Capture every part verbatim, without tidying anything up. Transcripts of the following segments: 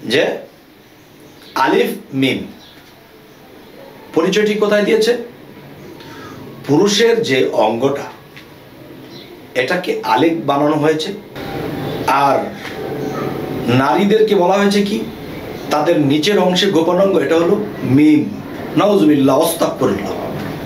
যে আলিফ মিম পরিচয়টি কোথায় দিয়েছে? পুরুষের যে অঙ্গটা এটাকে আলিফ বানানো হয়েছে, আর নারীদেরকে বলা হয়েছে কি, তাদের নিচের অংশে গোপন অঙ্গ এটা হলো মিম। নাউজুবিল্লাহ, আস্তাগফিরুল্লাহ।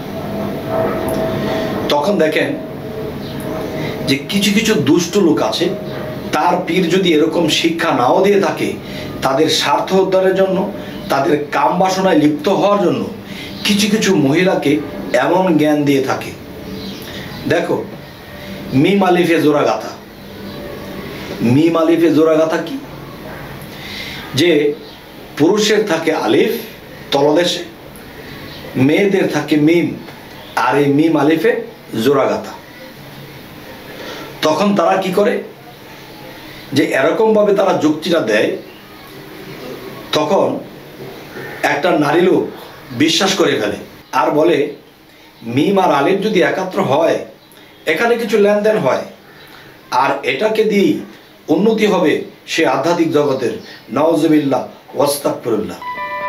তখন দেখেন যে কিছু কিছু দুষ্ট লোক আছে, তার পীর যদি এরকম শিক্ষা নাও দিয়ে থাকে, তাদের স্বার্থ উদ্ধারের জন্য, তাদের কাম বাসনায় লিপ্ত হওয়ার জন্য কিছু কিছু মহিলাকে এমন জ্ঞান দিয়ে থাকে। দেখো, মিম আলিফে জোড়া গাথা। মিম আলিফে জোড়া গাথা কি? যে পুরুষের থাকে আলিফ তলদেশে, মেয়েদের থাকে মিম, আর এই মিম আলিফে জোড়া গাথা। তখন তারা কি করে, যে এরকম ভাবে তারা যুক্তিটা দেয়, তখন একটা নারী লোক বিশ্বাস করে ফেলে আর বলে মিম আর আলিফ যদি একাত্র হয় এখানে কিছু লেনদেন হয়, আর এটাকে দিয়ে উন্নতি হবে সে আধ্যাত্মিক জগতের। নাউজুবিল্লাহ ওয়াস্তাগফিরুল্লাহ।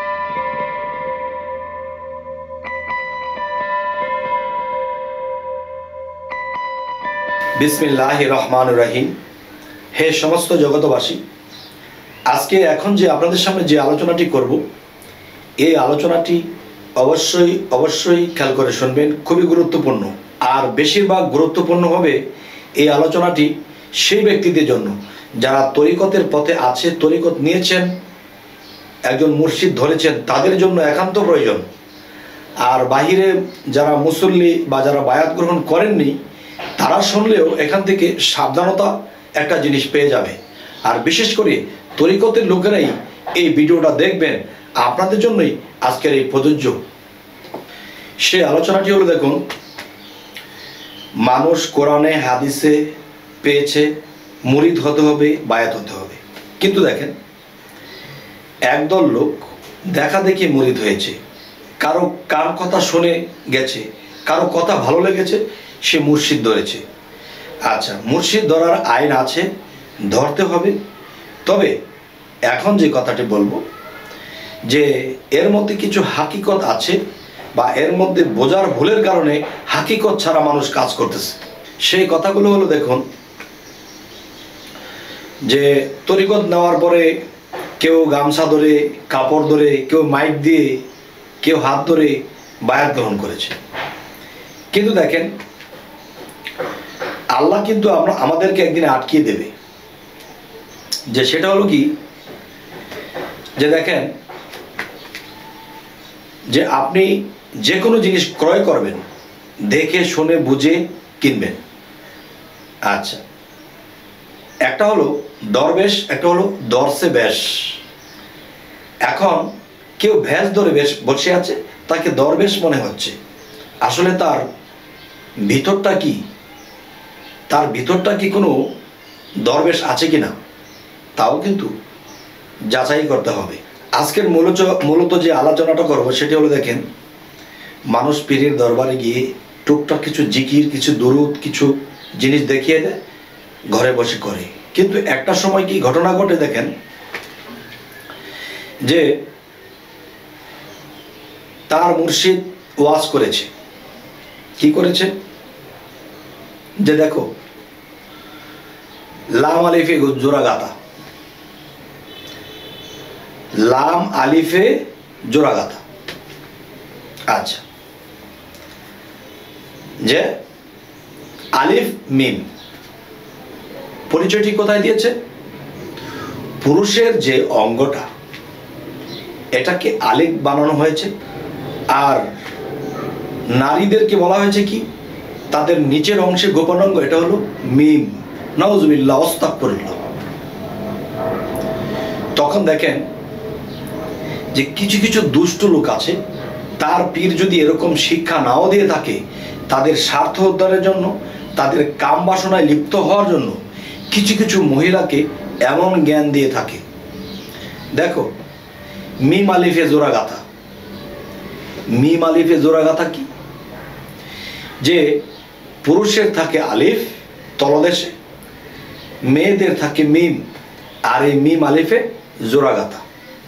বিসমিল্লাহির রহমানির রহিম। হে সমস্ত জগতবাসী, আজকে এখন যে আপনাদের সামনে যে আলোচনাটি করব, এই আলোচনাটি অবশ্যই অবশ্যই খেয়াল করে শুনবেন, খুবই গুরুত্বপূর্ণ। আর বেশিরভাগ গুরুত্বপূর্ণ হবে এই আলোচনাটি সেই ব্যক্তিদের জন্য যারা তরিকতের পথে আছে, তরিকত নিয়েছেন, একজন মুর্শিদ ধরেছেন, তাদের জন্য একান্ত প্রয়োজন। আর বাহিরে যারা মুসল্লি বা যারা বায়াত গ্রহণ করেননি, তারা শুনলেও এখান থেকে সাবধানতা একটা জিনিস পেয়ে যাবে। আর বিশেষ করে তরিকতের লোকেরাই এই ভিডিওটা দেখবেন, আপনাদের জন্যই আজকের এই প্রযোজ্য। সে আলোচনাটি হলো, দেখুন, মানুষ কোরআনে হাদিসে পেয়েছে মুরিদ হতে হবে, বায়াত হতে হবে, কিন্তু দেখেন একদল লোক দেখা দেখি মুরিদ হয়েছে, কারো কার কথা শুনে গেছে, কারো কথা ভালো লেগেছে, সে মুর্শিদ ধরেছে। আচ্ছা, মুর্শিদ ধরার আইন আছে, ধরতে হবে। তবে এখন যে কথাটি বলবো, যে এর মধ্যে কিছু হাকিকত আছে, বা এর মধ্যে বোঝার ভুলের কারণে হাকিকত ছাড়া মানুষ কাজ করতেছে। সেই কথাগুলো হলো, দেখুন, যে তরিকত নেওয়ার পরে কেউ গামছা ধরে, কাপড় ধরে, কেউ মাইক দিয়ে, কেউ হাত ধরে বায়াত গ্রহণ করেছে। কিন্তু দেখেন, আল্লাহ কিন্তু আমরা আমাদেরকে একদিন আটকিয়ে দেবে। যে সেটা হলো কি, যে দেখেন, যে আপনি যে কোনো জিনিস ক্রয় করবেন দেখে শুনে বুঝে কিনবেন। আচ্ছা, একটা হলো দরবেশ, একটা হলো দর্শে বেশ। এখন কেউ ভেষ ধরে বেশ বসে আছে, তাকে দরবেশ মনে হচ্ছে, আসলে তার ভিতরটা কি, তার ভিতরটা কি কোনো দরবেশ আছে কিনা, তাও কিন্তু যাচাই করতে হবে। আজকের মূলত মূলত যে আলোচনাটা করবো সেটি হলো, দেখেন, মানুষ পীরের দরবারে গিয়ে টুকটাক কিছু জিকির, কিছু দুরুদ, কিছু জিনিস দেখিয়ে দেয়, ঘরে বসে করে। কিন্তু একটা সময় কি ঘটনা ঘটে, দেখেন, যে তার মুর্শিদ ওয়াজ করেছে। কি করেছে? যে দেখো, লাম আলিফে জোড়া গাথা, লাম আলিফে জোড়া গাথা। আচ্ছা, যে আলিফ মিম পরিচয়টি কোথায় দিয়েছে? পুরুষের যে অঙ্গটা এটাকে আলিফ বানানো হয়েছে, আর নারীদেরকে বলা হয়েছে কি, তাদের নিচের অংশে গোপন অঙ্গ এটা হলো মিম। নাউজুবিল্লাহ, আস্তাগফিরুল্লাহ। তখন দেখেন যে কিছু কিছু দুষ্ট লোক আছে, তার পীর যদি এরকম শিক্ষা নাও দিয়ে থাকে, তাদের স্বার্থ উদ্ধারের জন্য, তাদের কাম বাসনায় লিপ্ত হওয়ার জন্য কিছু কিছু মহিলাকে এমন জ্ঞান দিয়ে থাকে। দেখো, মিম আলিফে জোড়া গাথা। মিম আলিফে জোড়া গাথা কি? যে পুরুষের থাকে আলিফ তলদেশে, মেয়েদের থাকে মিম, আর এই মিম আলিফে জোড়াগাথা।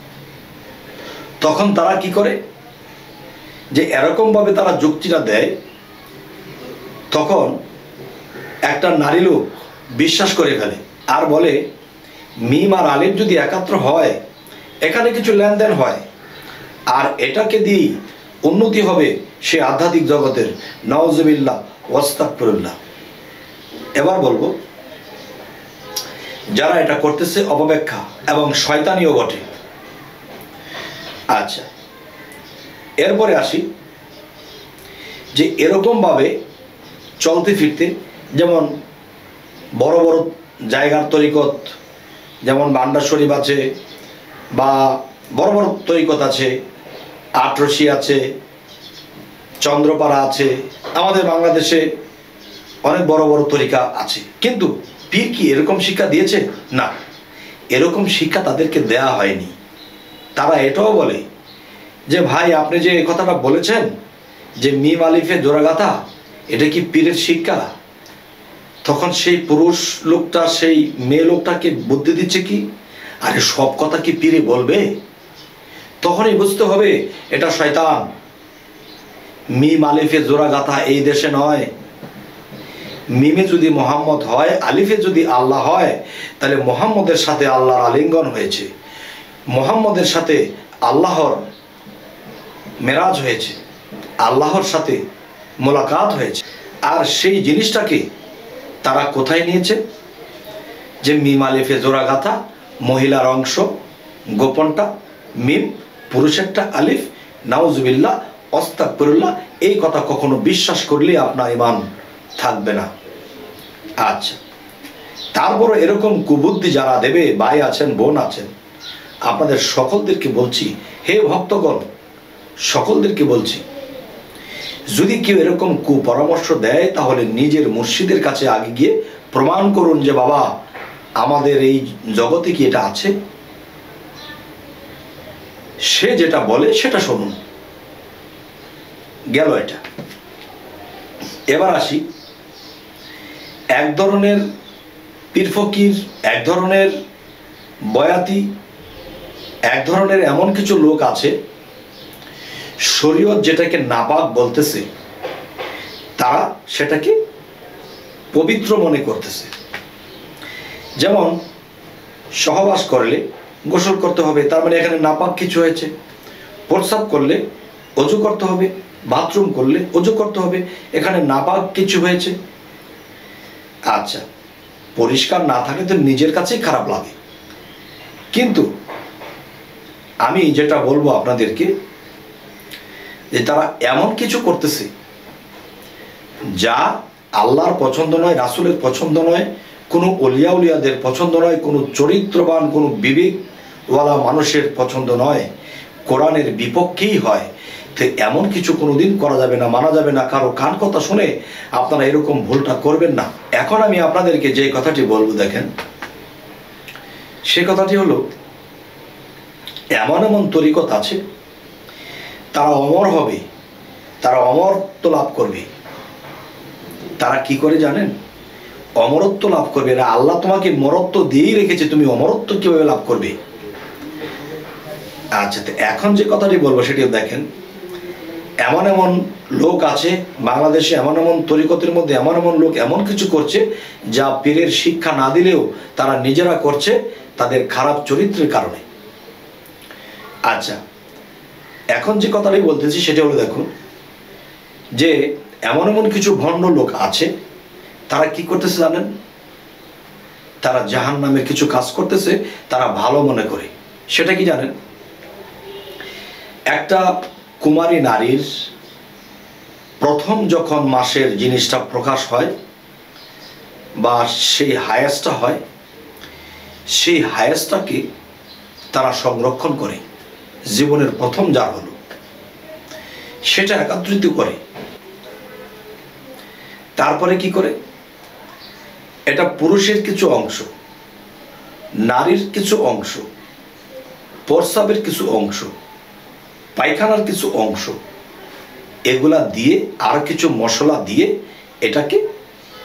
তখন তারা কি করে, যে এরকমভাবে তারা যুক্তিটা দেয়, তখন একটা নারী লোক বিশ্বাস করে ফেলে আর বলে মিম আর আলিফ যদি একাত্র হয় এখানে কিছু লেনদেন হয় আর এটাকে দিয়ে উন্নতি হবে সে আধ্যাত্মিক জগতের। নাউজুবিল্লাহ ওয়াস্তাগফিরুল্লাহ। এবার বলবো, যারা এটা করতেছে অপব্যাখ্যা এবং শয়তানিও বটে। আচ্ছা, এরপরে আসি যে এরকমভাবে চলতে ফিরতে, যেমন বড় বড় জায়গার তরিকত, যেমন বান্ডার শরীফ আছে বা বড় বড় তরিকত আছে, আটরশি আছে, চন্দ্রপাড়া আছে, আমাদের বাংলাদেশে অনেক বড় বড় তরিকা আছে। কিন্তু পীর কি এরকম শিক্ষা দিয়েছে? না, এরকম শিক্ষা তাদেরকে দেয়া হয়নি। তারা এটাও বলে যে ভাই আপনি যে এই কথাটা বলেছেন যে মিম আলিফে জোড়াগাথা, এটা কি পীরের শিক্ষা? তখন সেই পুরুষ লোকটা সেই মেয়ে লোকটাকে বুদ্ধি দিচ্ছে কি, আরে সব কথা কি পীরে বলবে? তখনই বুঝতে হবে এটা শয়তান। মিম আলিফে জোড়াগাথা এই দেশে নয়। মিমে যদি মোহাম্মদ হয়, আলিফে যদি আল্লাহ হয়, তাহলে মোহাম্মদের সাথে আল্লাহর আলিঙ্গন হয়েছে, মোহাম্মদের সাথে আল্লাহর মেরাজ হয়েছে, আল্লাহর সাথে মোলাকাত হয়েছে। আর সেই জিনিসটাকে তারা কোথায় নিয়েছে? যে মিম আলিফে জোড়াগাথা, মহিলার অংশ গোপনটা মিম, পুরুষেরটা আলিফ। নাউজুবিল্লাহ আস্তাগফিরুল্লাহ। এই কথা কখনো বিশ্বাস করলে আপনার ঈমান থাকবে না। আচ্ছা, তারপরে এরকম কুবুদ্ধি যারা দেবে, ভাই আছেন, বোন আছেন, আপনাদের সকলদেরকে বলছি, হে ভক্তগণ, সকলদেরকে বলছি, যদি কেউ এরকম কুপরামর্শ দেয় তাহলে নিজের মুর্শিদের কাছে আগে গিয়ে প্রমাণ করুন যে বাবা আমাদের এই জগতে কি এটা আছে। সে যেটা বলে সেটা শুনুন। গেল এটা। এবার আসি, এক ধরনের পীর ফকির, এক ধরনের বয়াতি, এক ধরনের এমন কিছু লোক আছে শরীয়ত যেটাকে নাপাক বলতেছে তারা সেটাকে পবিত্র মনে করতেছে। যেমন সহবাস করলে গোসল করতে হবে, তার মানে এখানে নাপাক কিছু হয়েছে। প্রস্রাব করলে অজু করতে হবে, বাথরুম করলে অজু করতে হবে, এখানে নাপাক কিছু হয়েছে। আচ্ছা, পরিষ্কার না থাকে তো নিজের কাছেই খারাপ লাগে। কিন্তু আমি যেটা বলবো আপনাদেরকে, যে তারা এমন কিছু করতেছে যা আল্লাহর পছন্দ নয়, রাসূলের পছন্দ নয়, কোনো অলিয়া উলিয়াদের পছন্দ নয়, কোনো চরিত্রবান, কোনো বিবেকওয়ালা মানুষের পছন্দ নয়, কোরআনের বিপক্ষেই হয়। তো এমন কিছু কোনোদিন করা যাবে না, মানা যাবে না। কারো কান কথা শুনে আপনারা এরকম ভুলটা করবেন না। এখন আমি আপনাদেরকে যে কথাটি বলবো, দেখেন, সে কথাটি হলো, এমন এমন তরিকত আছে তারা অমর হবে, তারা অমরত্ব লাভ করবে। তারা কি করে জানেন? অমরত্ব লাভ করবে। এরা আল্লাহ তোমাকে মরত্ব দিয়েই রেখেছে, তুমি অমরত্ব কিভাবে লাভ করবে? আচ্ছা, তো এখন যে কথাটি বলবো সেটিও দেখেন, এমন এমন লোক আছে বাংলাদেশে, এমন এমন তরিকতের মধ্যে এমন এমন লোক এমন কিছু করছে যা পীরের শিক্ষা না দিলেও তারা নিজেরা করছে তাদের খারাপ চরিত্রের কারণে। আচ্ছা, এখন যে কথাটি বলতেছি সেটা হলো, দেখুন, যে এমন এমন কিছু ভণ্ড লোক আছে তারা কি করতেছে জানেন? তারা জাহান্নামের কিছু কাজ করতেছে, তারা ভালো মনে করে। সেটা কি জানেন? একটা কুমারী নারীর প্রথম যখন মাসের জিনিসটা প্রকাশ হয় বা সেই হায়াসটা হয়, সেই হায়াসটাকে তারা সংরক্ষণ করে, জীবনের প্রথম যার হলো সেটা একত্রিত করে। তারপরে কি করে? এটা পুরুষের কিছু অংশ, নারীর কিছু অংশ, প্রস্রাবের কিছু অংশ, পায়খানার কিছু অংশ, এগুলা দিয়ে আর কিছু মশলা দিয়ে এটাকে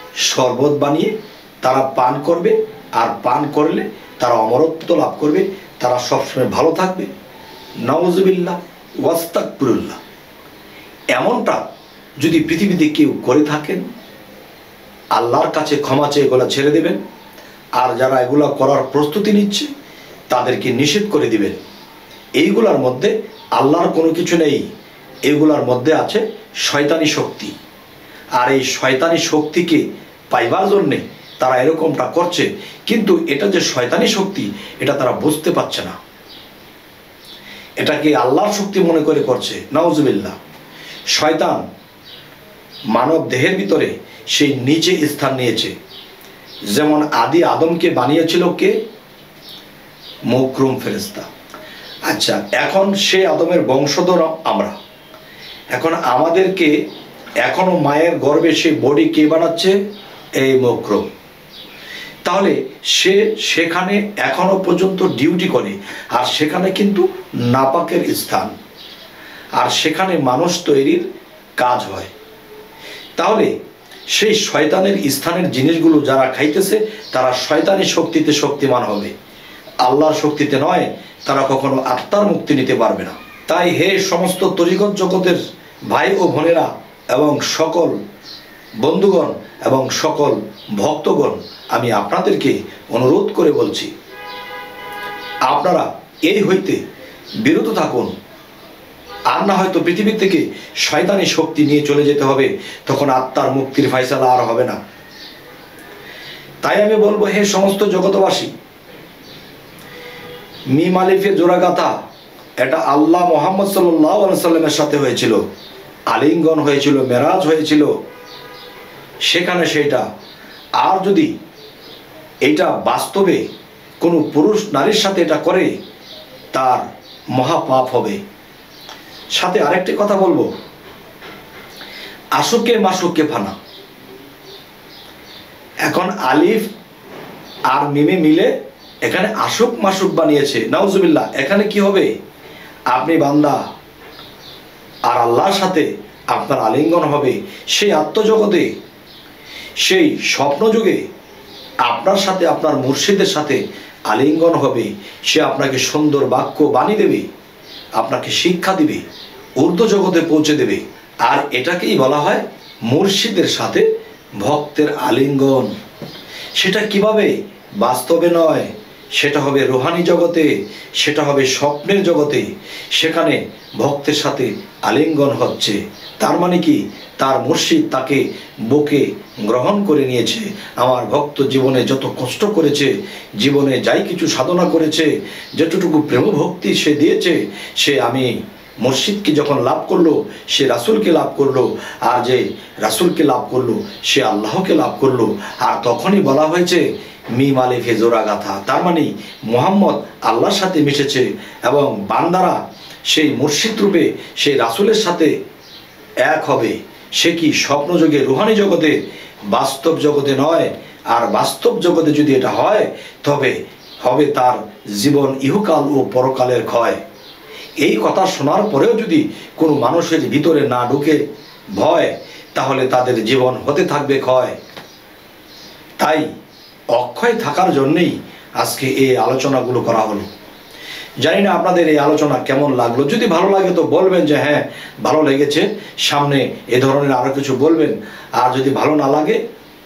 শরবত বানিয়ে তারা পান করবে। আর পান করলে তারা অমরত্ব লাভ করবে, তারা সবসময় ভালো থাকবে। নাউজুবিল্লাহ ওয়াস্তাগফিরুল্লাহ। এমনটা যদি পৃথিবীতে কেউ করে থাকেন, আল্লাহর কাছে ক্ষমা চেয়ে এগুলা ছেড়ে দেবেন। আর যারা এগুলা করার প্রস্তুতি নিচ্ছে তাদেরকে নিষেধ করে দিবেন। এইগুলার মধ্যে আল্লাহর কোনো কিছু নেই, এগুলার মধ্যে আছে শয়তানি শক্তি। আর এই শয়তানি শক্তিকে পাইবার জন্যে তারা এরকমটা করছে, কিন্তু এটা যে শয়তানি শক্তি এটা তারা বুঝতে পারছে না, এটাকে আল্লাহর শক্তি মনে করে করছে। নাউজুবিল্লাহ। শয়তান মানব দেহের ভিতরে সেই নিচে স্থান নিয়েছে। যেমন আদি আদমকে বানিয়েছিল কে? মুকরম ফেরেশতা। আচ্ছা, এখন সে আদমের বংশধর আমরা। এখন আমাদেরকে এখনো মায়ের গর্ভে সে বডি কে বানাচ্ছে? এই মুকরম। তাহলে সে সেখানে এখনো পর্যন্ত ডিউটি করে, আর সেখানে কিন্তু নাপাকের স্থান, আর সেখানে মানুষ তৈরির কাজ হয়। তাহলে সেই শয়তানের স্থানের জিনিসগুলো যারা খাইতেছে তারা শয়তানি শক্তিতে শক্তিমান হবে, আল্লাহর শক্তিতে নয়। তারা কখনো আত্মার মুক্তি নিতে পারবে না। তাই হে সমস্ত তরিকত জগতের ভাই ও বোনেরা এবং সকল বন্ধুগণ এবং সকল ভক্তগণ, আমি আপনাদেরকে অনুরোধ করে বলছি, আপনারা এই হইতে বিরত থাকুন। আর না হয়তো পৃথিবী থেকে শয়তানি শক্তি নিয়ে চলে যেতে হবে, তখন আত্মার মুক্তির ফয়সালা আর হবে না। তাই আমি বলবো, হে সমস্ত জগতবাসী, মিম আলিফের জোড়া গাথা এটা আল্লাহ মুহাম্মদ সাল্লাল্লাহু আলাইহি সাল্লামের সাথে হয়েছিল, আলিঙ্গন হয়েছিল, মেরাজ হয়েছিল সেখানে সেটা। আর যদি এটা বাস্তবে কোনো পুরুষ নারীর সাথে এটা করে তার মহাপাপ হবে। সাথে আরেকটি কথা বলবো, আশুকে মাসুকে ফানা। এখন আলিফ আর মিমে মিলে এখানে আশুক মাসুক বানিয়েছে। নাউজুবিল্লাহ। এখানে কি হবে? আপনি বান্দা আর আল্লাহর সাথে আপনার আলিঙ্গন হবে সেই আত্মজগতে, সেই স্বপ্নযুগে আপনার সাথে আপনার মুর্শিদের সাথে আলিঙ্গন হবে। সে আপনাকে সুন্দর বাক্য বাণী দেবে, আপনাকে শিক্ষা দিবে, ঊর্ধ্ব জগতে পৌঁছে দেবে। আর এটাকেই বলা হয় মুর্শিদের সাথে ভক্তের আলিঙ্গন। সেটা কিভাবে? বাস্তবে নয়, সেটা হবে রুহানি জগতে, সেটা হবে স্বপ্নের জগতে। সেখানে ভক্তের সাথে আলিঙ্গন হচ্ছে। তার মানে কি? তার মুর্শিদ তাকে বুকে গ্রহণ করে নিয়েছে। আমার ভক্ত জীবনে যত কষ্ট করেছে, জীবনে যাই কিছু সাধনা করেছে, যতটুকু প্রেম ভক্তি সে দিয়েছে, সে আমি মুর্শিদকে যখন লাভ করলো সে রাসূলকে লাভ করলো, আর যে রাসূলকে লাভ করলো সে আল্লাহকে লাভ করলো। আর তখনই বলা হয়েছে মিম আলিফে জোড়া গাথা। তার মানে মুহাম্মদ আল্লাহর সাথে মিশেছে এবং বান্দারা সেই মুর্শিদ রূপে সেই রাসূলের সাথে এক হবে। সে কি স্বপ্নযোগে রুহানি জগতে, বাস্তব জগতে নয়। আর বাস্তব জগতে যদি এটা হয় তবে হবে তার জীবন ইহকাল ও পরকালের ক্ষয়। এই কথা শোনার পরেও যদি কোনো মানুষের ভিতরে না ঢুকে ভয়, তাহলে তাদের জীবন হতে থাকবে ক্ষয়। তাই অক্ষয় থাকার জন্যেই আজকে এই আলোচনাগুলো করা হলো। জানি না আপনাদের এই আলোচনা কেমন লাগলো। যদি ভালো লাগে তো বলবেন যে হ্যাঁ ভালো লেগেছে, সামনে এ ধরনের আরও কিছু বলবেন। আর যদি ভালো না লাগে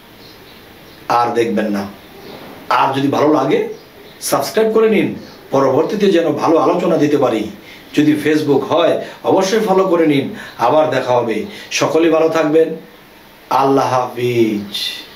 আর দেখবেন না। আর যদি ভালো লাগে সাবস্ক্রাইব করে নিন, পরবর্তীতে যেন ভালো আলোচনা দিতে পারি। যদি ফেসবুক হয় অবশ্যই ফলো করে নিন। আবার দেখা হবে। সকলেই ভালো থাকবেন। আল্লাহ হাফিজ।